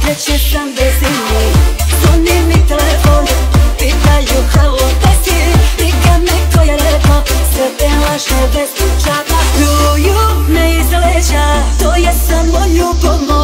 Treće sam bez njih, zvoni mi telefon, pitaju halo gde si, nikad neko je rekao, sve te lažne bez tučaka pljuju me iz leđa, to je samo ljubav.